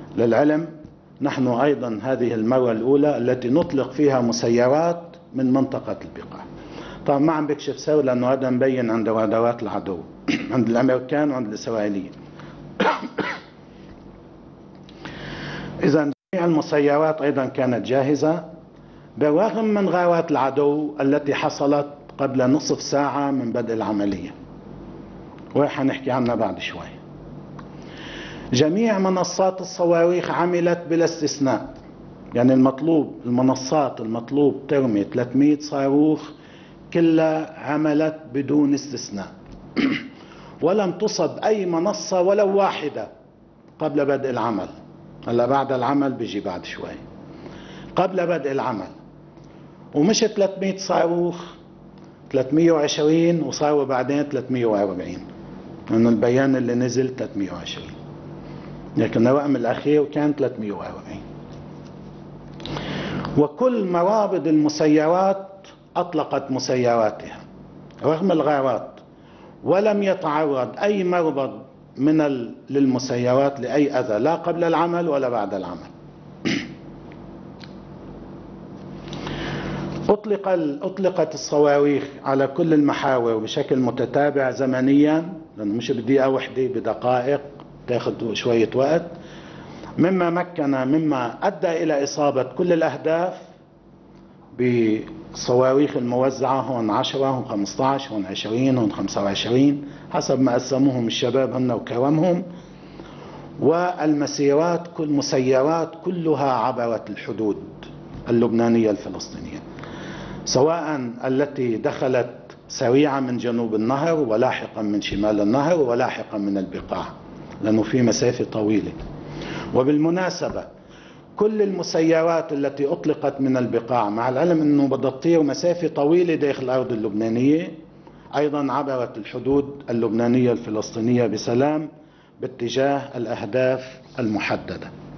للعلم نحن أيضا هذه المرة الأولى التي نطلق فيها مسيرات من منطقة البقاع. طبعا ما عم بكشف سوي لأنه هذا مبين عند رادارات العدو عند الأمريكان وعند الإسرائيليين. إذا جميع المسيرات أيضا كانت جاهزة بالرغم من غارات العدو التي حصلت قبل نصف ساعة من بدء العملية، وحنحكي عنها بعد شوي. جميع منصات الصواريخ عملت بلا استثناء، يعني المنصات المطلوب ترمي 300 صاروخ كلها عملت بدون استثناء. ولم تصب أي منصة ولو واحدة قبل بدء العمل. هلا بعد العمل بيجي بعد شوي. قبل بدء العمل، ومش 300 صاروخ، 320 وصاروا بعدين 340، لأن البيان اللي نزل 320، لكن الرقم الأخير كان 340. وكل مرابط المسيرات أطلقت مسيراتها رغم الغارات، ولم يتعرض أي مربط للمسيرات لأي أذى لا قبل العمل ولا بعد العمل. أطلقت الصواريخ على كل المحاور بشكل متتابع زمنيا، لأنه مش بدقيقة واحدة، بدقائق، تاخذ شوية وقت، مما أدى إلى إصابة كل الأهداف بالصواريخ الموزعة، هون 10، هون 15، هون 20، هون 25، حسب ما قسموهم الشباب هن وكرمهم. والمسيرات مسيرات كلها عبرت الحدود اللبنانية الفلسطينية، سواء التي دخلت سريعا من جنوب النهر ولاحقا من شمال النهر ولاحقا من البقاع، لأنه في مسافة طويلة. وبالمناسبة كل المسيرات التي أطلقت من البقاع، مع العلم أنه بدها تطير مسافة طويلة داخل الأرض اللبنانية، أيضا عبرت الحدود اللبنانية الفلسطينية بسلام باتجاه الأهداف المحددة.